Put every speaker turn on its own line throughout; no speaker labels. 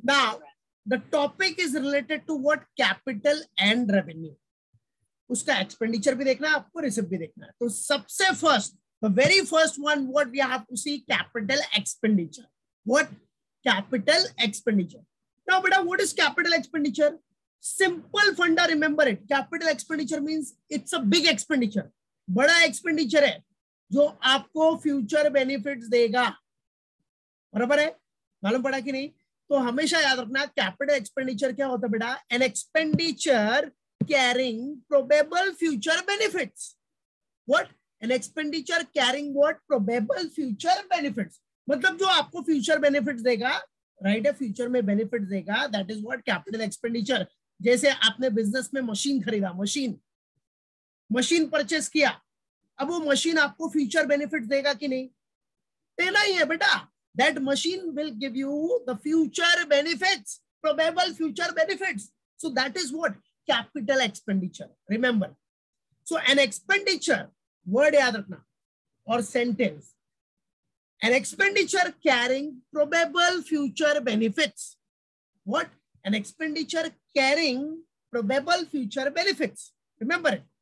Now the topic is related to what? Capital and revenue. उसका expenditure भी देखना है आपको, रिसिप्ट भी देखना है. तो सबसे first, the very first one, what we have to see, capital expenditure. What? Capital expenditure. Now beta, what is capital expenditure? Simple funda, remember it. Capital expenditure means it's a big expenditure. बड़ा expenditure है जो आपको future benefits देगा. बराबर है? मालूम पड़ा कि नहीं? तो हमेशा याद रखना, कैपिटल एक्सपेंडिचर क्या होता है बेटा? An expenditure carrying probable future benefits. What? An expenditure carrying what? Probable future benefits. मतलब जो आपको फ्यूचर बेनिफिट्स देगा, राइट है, फ्यूचर में बेनिफिट्स देगा, that is what? Capital expenditure. जैसे आपने बिजनेस में मशीन खरीदा, मशीन परचेस किया, अब वो मशीन आपको फ्यूचर बेनिफिट्स देगा कि नहीं? देना ही है बेटा. That machine will give you the future benefits, probable future benefits. So that is what? Capital expenditure. Remember, so an expenditure, word याद रखना और sentence, an expenditure carrying probable future benefits. What? An expenditure carrying probable future benefits. Remember it,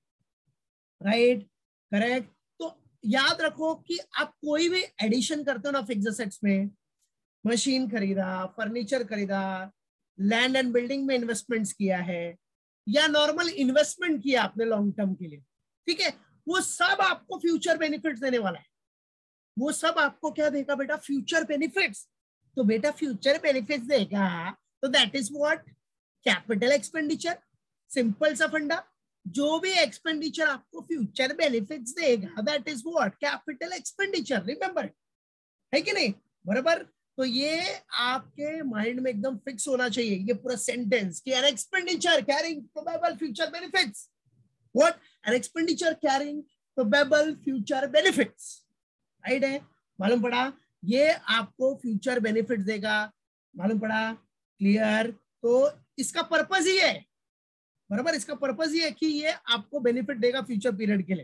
right? Correct. तो याद रखो कि आप कोई भी एडिशन करते हो ना फिक्स्ड एसेट्स में, मशीन खरीदा, फर्नीचर खरीदा, लैंड एंड बिल्डिंग में इन्वेस्टमेंट्स किया है, या नॉर्मल इन्वेस्टमेंट किया आपने लॉन्ग टर्म के लिए, ठीक है, वो सब आपको फ्यूचर बेनिफिट्स देने वाला है. वो सब आपको क्या देगा बेटा? Future benefits. तो बेटा फ्यूचर बेनिफिट्स देगा, तो that is what? Capital expenditure. Simple सा फंडा, जो भी एक्सपेंडिचर आपको फ्यूचर बेनिफिट्स देगा, that is what? Capital expenditure. Remember है कि नहीं? बराबर. तो ये आपके माइंड में एकदम फिक्स होना चाहिए, ये पूरा सेंटेंस कि an expenditure carrying probable future benefits. What? An expenditure carrying probable future benefits. Right है? मालूम पड़ा? ये आपको फ्यूचर बेनिफिट्स देगा. मालूम पड़ा? क्लियर? तो इसका पर्पस ही है, बराबर, इसका पर्पस ही है कि ये आपको बेनिफिट देगा फ्यूचर पीरियड के लिए.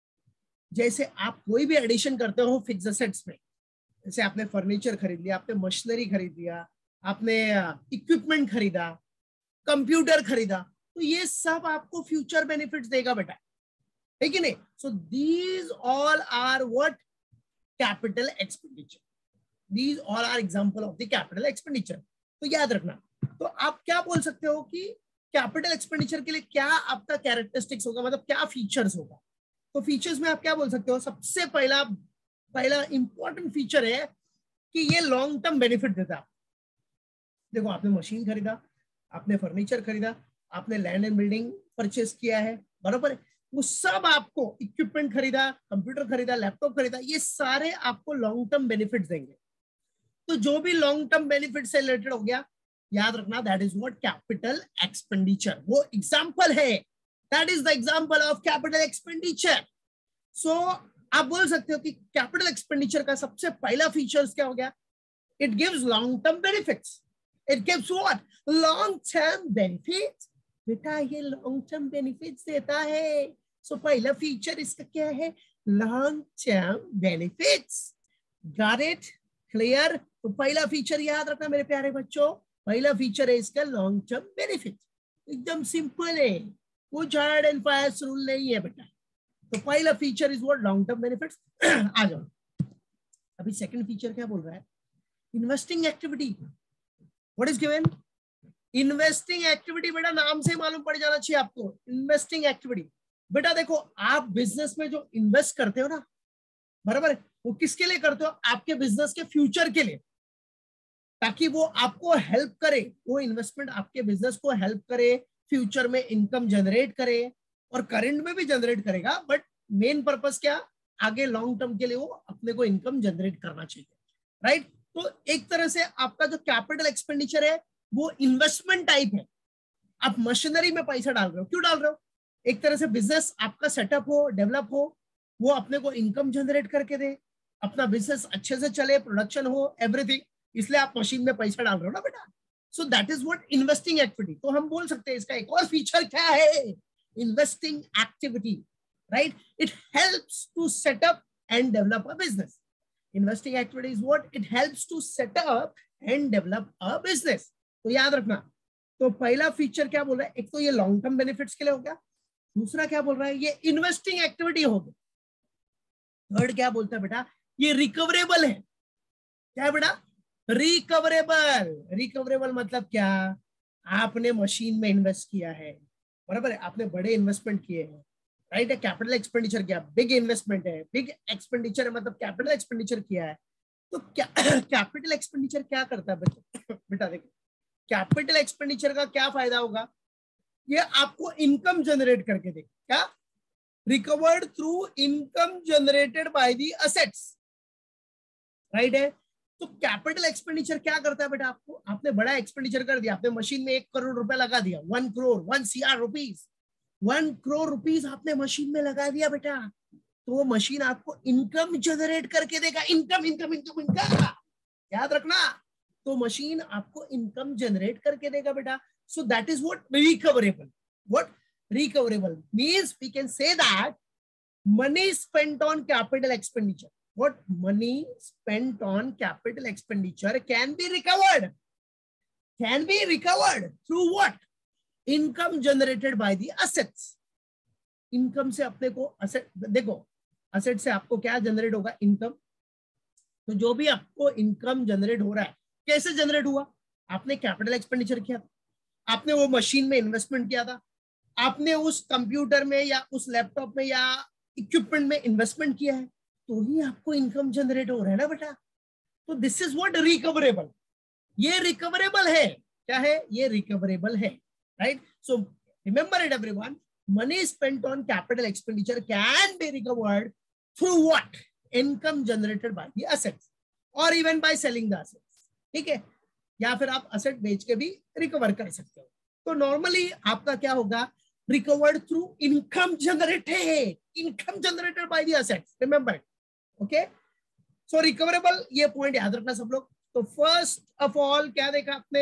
जैसे आप कोई भी एडिशन करते हो फिक्स्ड एसेट्स में, जैसे आपने फर्नीचर खरीद लिया, आपने मशीनरी खरीद लिया, आपने इक्विपमेंट खरीदा, कंप्यूटर खरीदा, तो ये सब आपको फ्यूचर बेनिफिट्स देगा बेटा, है कि नहीं? So these all are what? Capital expenditure. These all are example of the capital expenditure. तो याद रखना. तो आप क्या बोल सकते हो कि कैपिटल एक्सपेंडिचर के लिए क्या आपका कैरेक्टरिस्टिक्स होगा, मतलब क्या फीचर्स होगा? तो फीचर्स में आप क्या बोल सकते हो? सबसे पहला इंपॉर्टेंट फीचर है कि ये लॉन्ग टर्म बेनिफिट देता है. देखो, आपने मशीन खरीदा, आपने फर्नीचर खरीदा, आपने लैंड एंड बिल्डिंग परचेस किया है, बराबर है, वो सब आपको, इक्विपमेंट खरीदा, कंप्यूटर खरीदा, लैपटॉप खरीदा, ये सारे आपको लॉन्ग टर्म बेनिफिट्स देंगे. तो जो भी लॉन्ग टर्म बेनिफिट से रिलेटेड हो गया, याद रखना, that is what? Capital expenditure. वो एग्जांपल है, that is the example of capital expenditure. So आप बोल सकते हो कि कैपिटल एक्सपेंडिचर का सबसे पहला फीचर्स क्या हो गया? It gives long term benefits. It gives what? Long term benefits. बेटा ये लॉन्ग टर्म बेनिफिट्स देता है. सो पहला फीचर इसका क्या है? Long term benefits. Got it? Clear? तो पहला फीचर याद रखना मेरे प्यारे बच्चों, पहला फीचर है इसका लॉन्ग टर्म बेनिफिट. एकदम सिंपल है, कुछ हार्ड एंड फास्ट रूल नहीं है बेटा. तो पहला feature is what? Long term benefits. आ जाओ, अभी सेकंड फीचर क्या बोल रहा है? Investing activity. What is given? Investing activity. बेटा नाम से मालूम पड़ जाना चाहिए आपको, इन्वेस्टिंग एक्टिविटी. बेटा देखो, आप बिजनेस में जो इन्वेस्ट करते हो ना, बराबर है, वो किसके लिए करते हो? आपके बिजनेस के फ्यूचर के लिए, ताकि वो आपको हेल्प करे, वो इन्वेस्टमेंट आपके बिजनेस को हेल्प करे, फ्यूचर में इनकम जनरेट करे, और करंट में भी जनरेट करेगा, बट मेन पर्पस क्या? आगे लॉन्ग टर्म के लिए वो अपने को इनकम जनरेट करना चाहिए. राइट? तो एक तरह से आपका जो कैपिटल एक्सपेंडिचर है वो इन्वेस्टमेंट टाइप है. आप मशीनरी में पैसा डाल रहे हो, क्यों डाल रहे हो? एक तरह से बिजनेस आपका सेटअप हो, डेवलप हो, वो अपने को इनकम जनरेट करके दे, अपना बिजनेस अच्छे से चले, प्रोडक्शन हो, एवरीथिंग, इसलिए आप मशीन में पैसा डाल रहे हो ना बेटा. So that is what? Investing activity. तो हम बोल सकते हैं इसका एक और फीचर क्या है? Investing activity. Right? It helps to set up and develop a business. Investing activity is what? It helps to set up and develop a business. तो याद रखना, तो पहला फीचर क्या बोल रहा है, एक तो ये लॉन्ग टर्म बेनिफिट्स के लिए हो गया, दूसरा क्या बोल रहा है, ये इन्वेस्टिंग एक्टिविटी हो गई, थर्ड क्या बोलता है बेटा, ये रिकवरेबल है। क्या है बेटा, रिकवरेबल। रिकवरेबल मतलब क्या, आपने मशीन में इन्वेस्ट किया है, बराबर है, आपने बड़े इन्वेस्टमेंट किए हैं, राइट है, कैपिटल एक्सपेंडिचर किया, बिग इन्वेस्टमेंट है, बिग एक्सपेंडिचर है, मतलब कैपिटल एक्सपेंडिचर किया है। तो क्या कैपिटल एक्सपेंडिचर क्या करता है बेटा, देखो कैपिटल एक्सपेंडिचर का क्या फायदा होगा, ये आपको इनकम जनरेट करके देगा। क्या, recovered through income generated by the assets, right है। तो कैपिटल एक्सपेंडिचर क्या करता है बेटा, आपको, आपने बड़ा एक्सपेंडिचर कर दिया, आपने मशीन में 1 करोड़ रुपया लगा दिया, 1 crore 1 CR rupees, 1 crore rupees आपने मशीन में लगा दिया बेटा, तो वो मशीन आपको इनकम जनरेट करके देगा, इनकम इनकम इनकम इनकम, याद रखना, तो मशीन आपको इनकम जनरेट करके देगा बेटा। So that is what recoverable. What recoverable means we can say that money spent on capital expenditure, what money spent on capital expenditure can be recovered through what, income generated by the assets। Income से अपने को asset, देखो asset से आपको क्या generate होगा, income. तो जो भी आपको इनकम जनरेट हो रहा है, कैसे जनरेट हुआ, आपने कैपिटल एक्सपेंडिचर किया था, आपने वो मशीन में इन्वेस्टमेंट किया था, आपने उस कंप्यूटर में या उस लैपटॉप में या इक्विपमेंट में इन्वेस्टमेंट किया है, तो ही आपको इनकम जनरेट हो रहा है ना बेटा। तो दिस इज व्हाट रिकवरेबल, ये रिकवरेबल है। क्या है, ये रिकवरेबल है, right. So remember it everyone, money spent on capital expenditure can be recovered through what, income generated by the assets और even by selling the assets, ठीक है, या फिर आप असेट बेच के भी रिकवर कर सकते हो। तो नॉर्मली आपका क्या होगा, recovered through income generated by the assets, remember, okay। so recoverable, ये पॉइंट याद रखना सब लोग। तो फर्स्ट ऑफ ऑल क्या देखा आपने,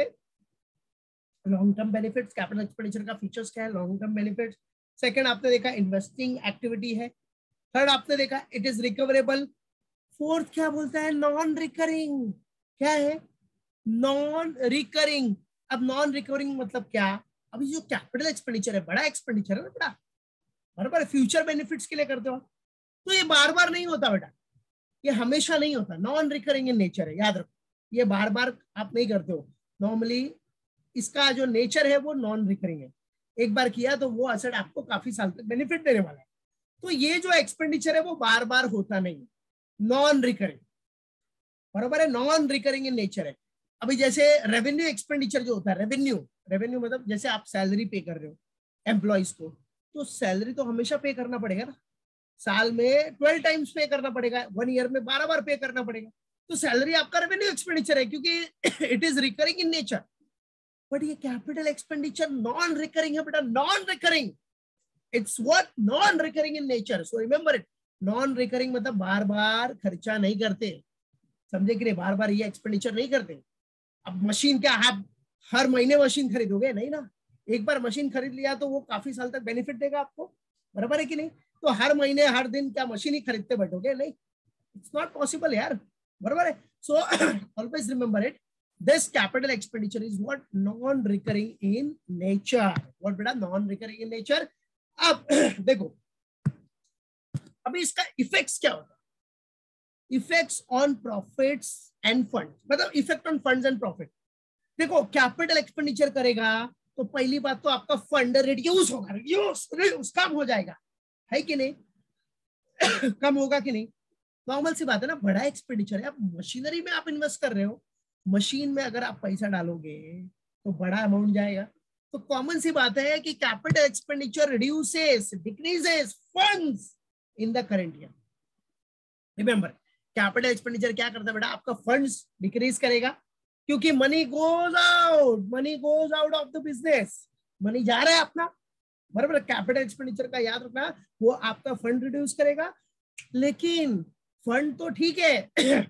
long term benefits, capital expenditure का फीचर्स क्या है, लॉन्ग टर्म बेनिफिट्स। सेकंड आपने देखा इन्वेस्टिंग एक्टिविटी है। थर्ड आपने देखा इट इज रिकवरेबल। फोर्थ क्या बोलता है, नॉन रिकरिंग। क्या है, नॉन रिकरिंग। अब नॉन रिकरिंग मतलब क्या, अभी जो कैपिटल एक्सपेंडिचर है, बड़ा एक्सपेंडिचर है ना बेटा, बराबर, फ्यूचर बेनिफिट्स के लिए करते हो, तो ये बार बार नहीं होता बेटा, ये हमेशा नहीं होता, नॉन रिकरिंग इन नेचर है, याद रखो, ये बार बार आप नहीं करते हो। नॉर्मली इसका जो नेचर है वो नॉन रिकरिंग है, एक बार किया तो वो असेट आपको काफी साल तक बेनिफिट देने वाला है। तो ये जो एक्सपेंडिचर है वो बार बार होता नहीं, नॉन रिकरिंग, बराबर है, नॉन रिकरिंग इन नेचर है। अभी जैसे रेवेन्यू एक्सपेंडिचर जो होता है, रेवेन्यू मतलब जैसे आप सैलरी पे कर रहे हो एम्प्लॉइज को, तो सैलरी तो हमेशा पे करना पड़ेगा ना, साल में 12 टाइम्स पे करना पड़ेगा, 1 ईयर में 12 बार पे करना पड़ेगा, तो सैलरी आपका रेवेन्यू एक्सपेंडिचर है क्योंकि it is recurring in nature. But ये कैपिटल एक्सपेंडिचर नॉन रिकरिंग है बेटा, non recurring, it's what, non recurring in nature. So remember it, non recurring मतलब बार बार खर्चा नहीं करते, समझे कि नहीं, बार बार ये एक्सपेंडिचर नहीं करते। अब मशीन क्या, आप हर महीने मशीन खरीदोगे नहीं ना, एक बार मशीन खरीद लिया तो वो काफी साल तक बेनिफिट देगा आपको, बराबर है कि नहीं। तो हर महीने हर दिन क्या मशीन ही खरीदते बैठोगे, नहीं, इट्स नॉट पॉसिबल यार, बराबर है। So always remember it, this capital expenditure is what, non recurring in nature, what बेटा, नॉन रिकरिंग इन नेचर। अब देखो अभी इसका इफेक्ट्स क्या होता है, effects on profits and fund, मतलब effect on funds and profit. देखो कैपिटल एक्सपेंडिचर करेगा तो पहली बात तो आपका फंड रिड्यूस होगा, रिड्यूस कम हो जाएगा, है कि नहीं कम होगा कि नहीं, नॉर्मल सी बात है ना, बड़ा एक्सपेंडिचर है, आप मशीनरी में आप इन्वेस्ट कर रहे हो, मशीन में अगर आप पैसा डालोगे तो बड़ा अमाउंट जाएगा, तो कॉमन सी बात है कि capital expenditure reduces, decreases funds in the current year. Remember, capital expenditure क्या करता है बेटा, आपका फंड्स डिक्रीज करेगा, क्योंकि money goes out of the business, money जा रहा है अपना, बराबर। कैपिटल एक्सपेंडिचर का याद रखना, वो आपका फंड रिड्यूस करेगा, लेकिन फंड तो ठीक है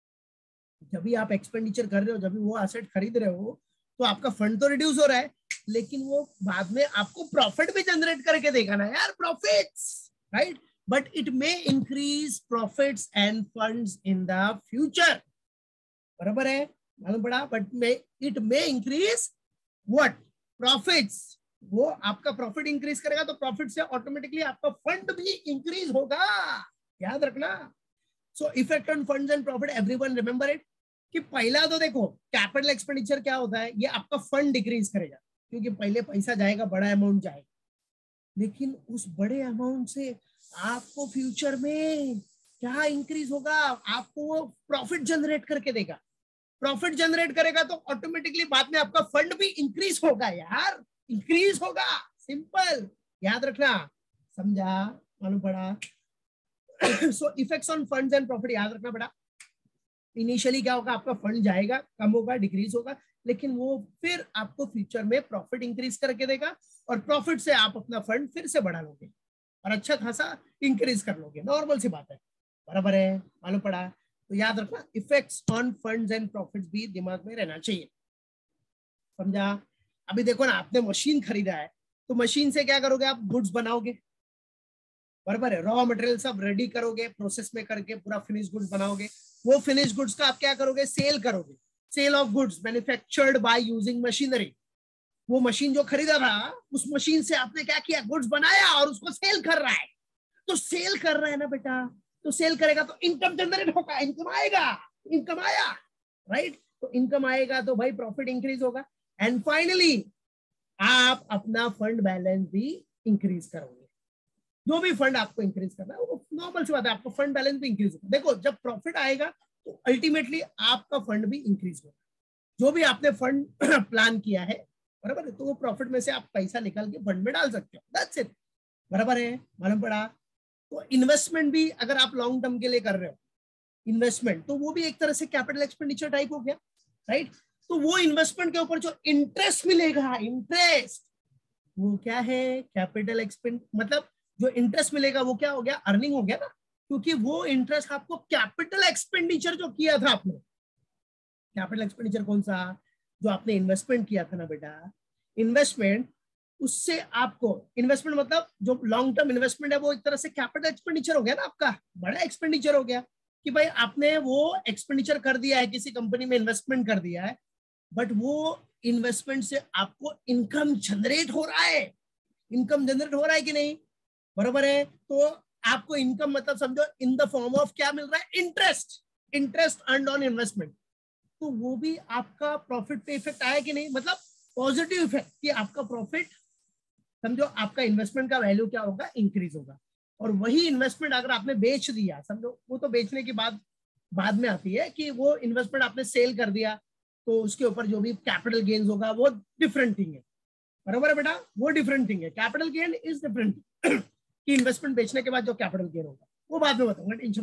जब भी आप एक्सपेंडिचर कर रहे हो, जब भी वो एसेट खरीद रहे हो, तो आपका फंड तो रिड्यूस हो रहा है, लेकिन वो बाद में आपको प्रॉफिट भी जनरेट करके देगा ना यार, profits, right. But it may increase profits and funds in the future, बराबर है। मालूम पड़ा, but it may increase what profits, वो आपका प्रॉफिट इंक्रीज करेगा तो प्रॉफिट से ऑटोमेटिकली आपका फंड भी इंक्रीज होगा, याद रखना। So effect on funds and profit, everyone remember it, कि पहला तो देखो कैपिटल एक्सपेंडिचर क्या होता है, ये आपका फंड डिक्रीज करेगा, क्योंकि पहले पैसा जाएगा, बड़ा अमाउंट जाएगा, लेकिन उस बड़े अमाउंट से आपको फ्यूचर में क्या इंक्रीज होगा, आपको वो प्रॉफिट जनरेट करके देगा, प्रॉफिट जनरेट करेगा तो ऑटोमेटिकली बाद में आपका फंड भी इंक्रीज होगा यार, इंक्रीज होगा, सिंपल, याद रखना, समझा, मालूम पड़ा। So effects on funds and profit याद रखना बेटा, इनिशियली क्या होगा, आपका फंड जाएगा, कम होगा, डिक्रीज होगा, लेकिन वो फिर आपको फ्यूचर में प्रॉफिट इंक्रीज करके देगा, और प्रॉफिट से आप अपना फंड फिर से बढ़ा लोगे और अच्छा खासा इंक्रीज कर लोगे, नॉर्मल सी बात है, बराबर है, मालूम पड़ा। तो याद रखना effects on funds and profits भी दिमाग में रहना चाहिए, समझा। अभी देखो ना, आपने मशीन खरीदा है, तो मशीन से क्या करोगे, आप गुड्स बनाओगे, बराबर है, रॉ मटेरियल सब रेडी करोगे, प्रोसेस में करके पूरा फिनिश गुड्स बनाओगे, वो फिनिश गुड्स का आप क्या करोगे, सेल करोगे, sale of goods manufactured by using machinery, वो मशीन जो खरीदा था, उस मशीन से आपने क्या किया, गुड्स बनाया और उसको सेल कर रहा है, तो सेल कर रहा है ना बेटा, तो सेल करेगा तो इनकम जनरेट होगा, इनकम आएगा, इनकम आया, राइट, तो इनकम आएगा तो भाई प्रॉफिट इंक्रीज होगा, एंड फाइनली आप अपना फंड बैलेंस भी इंक्रीज करोगे, जो भी फंड आपको इंक्रीज करना है वो नॉर्मल सी बात है, आपका फंड बैलेंस भी इंक्रीज होगा। देखो जब प्रॉफिट आएगा तो अल्टीमेटली आपका फंड भी इंक्रीज होगा, जो भी आपने फंड प्लान किया है, बराबर है, तो वो प्रॉफिट में से आप पैसा निकाल के फंड में डाल सकते हो, दैट्स इट, बराबर है, मालूम पड़ा। तो इन्वेस्टमेंट भी अगर आप लॉन्ग टर्म के लिए कर रहे हो इन्वेस्टमेंट, तो वो भी एक तरह से कैपिटल एक्सपेंडिचर टाइप हो गया, राइट। तो वो इन्वेस्टमेंट के ऊपर जो इंटरेस्ट मिलेगा, इंटरेस्ट, वो क्या है, कैपिटल एक्सपेंड, मतलब जो इंटरेस्ट मिलेगा वो क्या हो गया, अर्निंग हो गया ना, क्योंकि वो इंटरेस्ट आपको कैपिटल एक्सपेंडिचर जो किया था आपने, कैपिटल एक्सपेंडिचर कौन सा, जो आपने इन्वेस्टमेंट किया था ना बेटा, इन्वेस्टमेंट, उससे आपको इन्वेस्टमेंट मतलब जो लॉन्ग टर्म इन्वेस्टमेंट है वो एक तरह से कैपिटल एक्सपेंडिचर हो गया ना, आपका बड़ा एक्सपेंडिचर हो गया, कि भाई आपने वो एक्सपेंडिचर कर दिया है, किसी कंपनी में इन्वेस्टमेंट कर दिया है, बट वो इन्वेस्टमेंट से आपको इनकम जनरेट हो रहा है, इनकम जनरेट हो रहा है कि नहीं, बराबर है। तो आपको इनकम मतलब समझो इन द फॉर्म ऑफ क्या मिल रहा है, interest, interest earned on investment, तो वो भी आपका प्रॉफिट पे इफेक्ट आया कि नहीं, मतलब पॉजिटिव इफेक्ट, कि आपका प्रॉफिट, समझो आपका इन्वेस्टमेंट का वैल्यू क्या होगा, इंक्रीज होगा, और वही इन्वेस्टमेंट अगर आपने बेच दिया, समझो वो तो बेचने की बात बाद में आती है, कि वो इन्वेस्टमेंट आपने सेल कर दिया, तो उसके ऊपर जो भी कैपिटल गेन्स होगा वो डिफरेंट थिंग है, बराबर है बेटा, वो डिफरेंट थिंग है, कैपिटल गेन इज डिफरेंट, कि इन्वेस्टमेंट बेचने के बाद जो कैपिटल गेन होगा वो बाद में बताऊंगा, टेंशन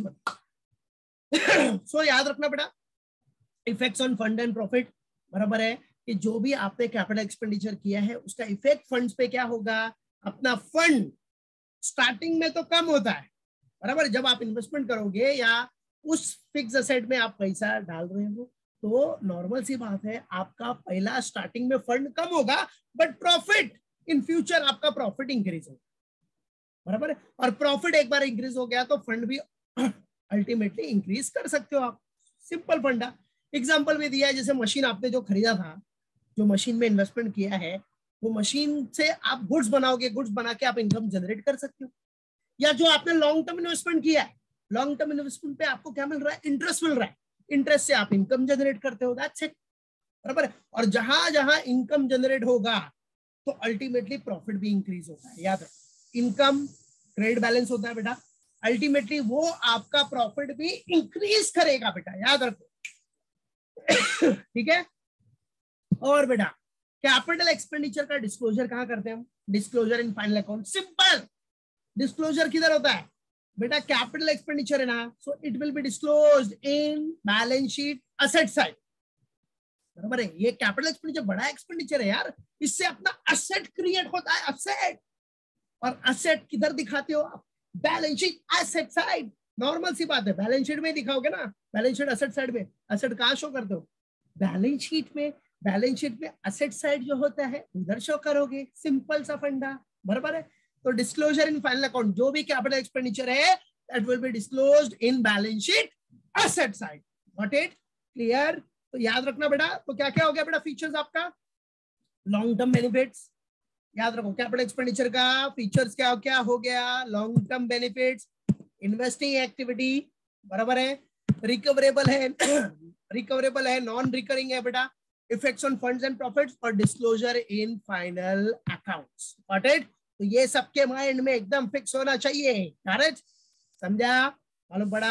मत। सो याद रखना बेटा, effects on fund and profit, बराबर है, कि जो भी आपने कैपिटल एक्सपेंडिचर किया है उसका इफेक्ट फंड्स पे क्या होगा, अपना फंड स्टार्टिंग में तो कम होता है, बराबर, जब आप इन्वेस्टमेंट करोगे या उस फिक्स असेट में आप पैसा डाल रहे हो, तो नॉर्मल सी बात है, आपका पहला स्टार्टिंग में फंड कम होगा, बट प्रॉफिट इन फ्यूचर आपका प्रॉफिट इंक्रीज होगा, बराबर है, और प्रॉफिट एक बार इंक्रीज हो गया तो फंड भी अल्टीमेटली इंक्रीज कर सकते हो आप, सिंपल फंडा। एग्जांपल भी दिया है, जैसे मशीन आपने जो खरीदा था, जो मशीन में इन्वेस्टमेंट किया है, वो मशीन से आप गुड्स बनाओगे, गुड्स बना के आप इनकम जनरेट कर सकते हो, या जो आपने लॉन्ग टर्म इन्वेस्टमेंट किया है, लॉन्ग टर्म इन्वेस्टमेंट पे आपको क्या मिल रहा है, इंटरेस्ट मिल रहा है, इंटरेस्ट से आप इनकम जनरेट करते हो, दैट्स इट, बराबर है। और जहां जहां इनकम जनरेट होगा तो अल्टीमेटली प्रॉफिट भी इंक्रीज होता है, याद रखो, इनकम क्रेडिट बैलेंस होता है बेटा, अल्टीमेटली वो आपका प्रॉफिट भी इंक्रीज करेगा बेटा, याद रखो। ठीक है। और बेटा कैपिटल एक्सपेंडिचर का डिस्क्लोजर कहां करते हैं हम, disclosure in final account, simple, disclosure किधर होता है बेटा, कैपिटल एक्सपेंडिचर है ना, so it will be disclosed in balance sheet asset side, बराबर है, ये कैपिटल एक्सपेंडिचर बड़ा एक्सपेंडिचर है यार, इससे अपना असेट क्रिएट होता है, असेट, और असेट किधर दिखाते हो आप, balance sheet asset side, normal सी बात है, बैलेंस शीट में दिखाओगे ना, बैलेंस शीट असेट साइड में, असेट कहां शो करते हो, बैलेंस शीट में, बैलेंस शीट में असेट साइड जो होता है उधर शो करोगे, सिंपल सा फंडा, बराबर है। तो डिस्क्लोजर इन फाइनल अकाउंट, जो भी कैपिटल एक्सपेंडिचर है that will be disclosed in balance sheet asset side, got it, clear. तो याद रखना बेटा, तो क्या क्या हो गया बेटा फीचर्स आपका, लॉन्ग टर्म बेनिफिट्स, याद रखो कैपिटल एक्सपेंडिचर का फीचर्स क्या क्या हो गया, long term benefits, investing activity, बराबर है, रिकवरेबल है रिकवरेबल है, नॉन रिकरिंग है बेटा, effects on funds and profits और disclosure in final accounts. Got it? तो ये सबके माइंड में एकदम फिक्स होना चाहिए। करेक्ट? समझा? मालूम पड़ा?